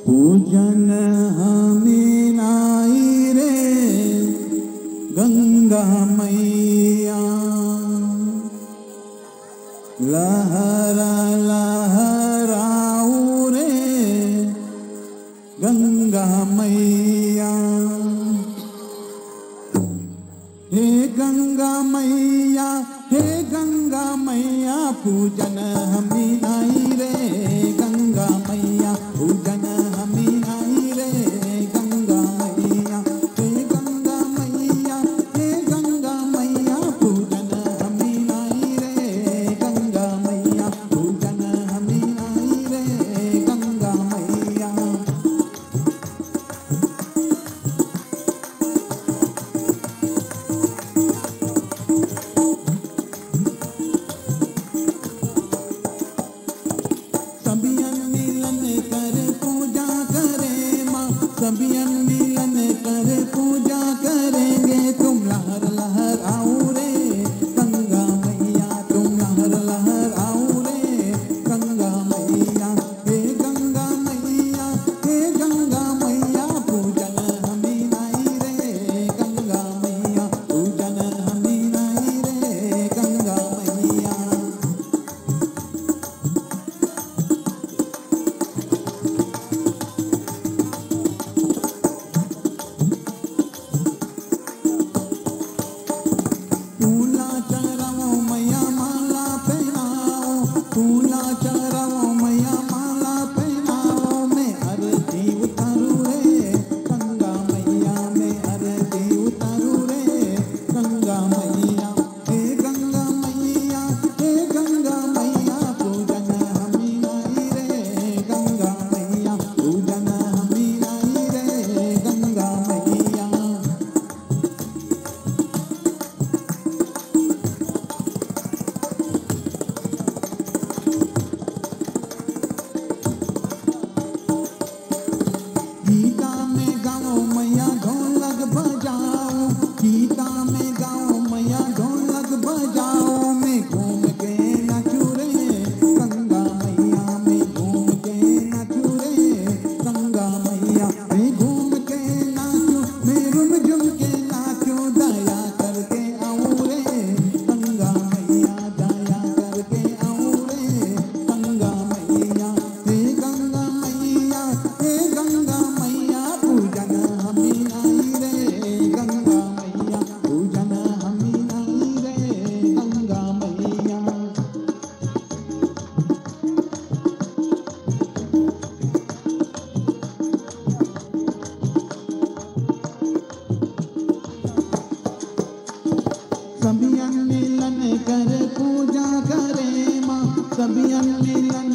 पूजन हमें नाई रे गंगा मैया, लहरा लहराऊ रे गंगा मैया। हे गंगा मैया, हे गंगा मैया, पूजन हमें नाई रे गंगा मैया, पूजन हमें नाई रे गंगा मैया। हे गंगा मैया, हे गंगा मैया, पूजन हमें नाई रे गंगा मैया, पूजन हमें नाई रे गंगा मैया। सभी मिलन कर पूजा करेंगे, तुम लहर लहर आओ रे गंगा मैया, तुम लहर लहर आओ रे गंगा मैया। हे गंगा मैया, हे गंगा मैया, पूजन हमें नाई रे गंगा मैया, पूजन हमें नाई रे गंगा मैया। फूला चराओ मैया माला पहनाओ, फूला चराओ मैया माला पहनाओ, मैं आरती उतारू रे गंगा मैया, मैं आरती उतारू रे गंगा मैया। हे गंगा मैया, हे गंगा मैया, पूजन हमें नाई रे गंगा मैया, पूजन हमें नाई रे गंगा मैया। गीता में गाओ मैया ढोलक बजाओ, गीता में गाओ मैया ढोलक बजाओ, मैं घूम के नाचू रे गंगा मैया, मैं घूम के नाचू रे गंगा मैया। मैं घूम के नाचू, मैं रुम झुम के नाचू, दया करके आओ रे गंगा मैया, दया करके आओ रे गंगा मैया। हे गंगा मैया, हे गंगा मैया, पूजन हमें नाई रे गंगा मैया, पूजन हमें नाई रे गंगा मैया। सभी मिलन कर पूजा करे माँ, सभी मिलन